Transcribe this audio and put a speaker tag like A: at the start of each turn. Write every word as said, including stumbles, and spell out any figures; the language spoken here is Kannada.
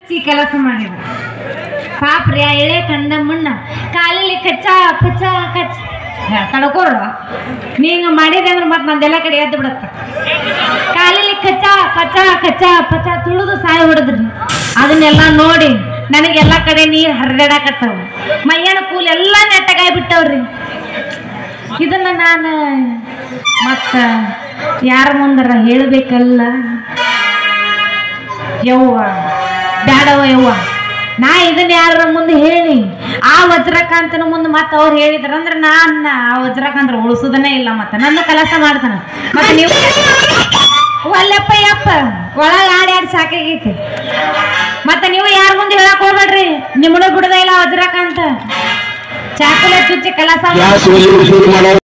A: ಕೆಲಸ ಮಾಡಿದ್ರು ಪಾಪ್ರಿ ಆ ಎಳೆ ಕಂಡಮ್ಮಣ್ಣ ಕಾಲಲ್ಲಿ ಕಚ್ಚ ಪಚ್ಚ ಕಚ್ಚ ತಡ್ಕೋರು ನೀನು ಮಾಡಿದೆ ಅಂದ್ರೆ ಮತ್ತೆ ನಂದೆಲ್ಲ ಕಡೆ ಎದ್ದು ಬಿಡುತ್ತೆ. ಕಾಲಲ್ಲಿ ಕಚ್ಚ ಪಚ್ಚ ಕಚ್ಚ ಪಚ್ಚ ತುಳಿದು ಸಾಯ ಹೊಡೆದ್ರಿ. ಅದನ್ನೆಲ್ಲ ನೋಡಿ ನನಗೆಲ್ಲ ಕಡೆ ನೀರು ಹರಿದಾಡಕತ್ತವು, ಮೈಯನ ಕೂಲ್ ಎಲ್ಲ ನೆಟ್ಟಗಾಯ್ಬಿಟ್ಟವ್ರಿ. ಇದನ್ನ ನಾನು ಮತ್ತ ಯಾರ ಮುಂದರ ಹೇಳಬೇಕಲ್ಲ. ಯವ್ವ ಬ್ಯಾಡವ ಯವ್ವ, ನಾ ಇದನ್ನ ಯಾರ ಮುಂದೆ ಹೇಳಿ ಆ ವಜ್ರಕಾಂತನ ಮುಂದೆ ಮತ್ತೆ ಅವ್ರು ಹೇಳಿದ್ರಂದ್ರೆ ನಾನು ಆ ವಜ್ರಕಾಂತ ಉಳಿಸೋದನ್ನೇ ಇಲ್ಲ. ಮತ್ತೆ ನನ್ನ ಕೆಲಸ ಮಾಡ್ತಾನ. ಮತ್ತೆ ನೀವು ಒಲ್ಲೆಪ್ಪ ಯಪ್ಪ ಒಳಗೆ ಆಡಿ ಆಡಿ ಸಾಕಾಗೈತಿ. ಮತ್ತೆ ನೀವು ಯಾರ ಮುಂದೆ ಹೇಳಕ್ ಹೋಗ್ಬೇಡ್ರಿ, ನಿಮ್ಮನ್ನ ಬಿಡದ ಇಲ್ಲ ವಜ್ರಕಾಂತ. ಚಾಕುಲೆ ಚುಚ್ಚಿ ಕೆಲಸ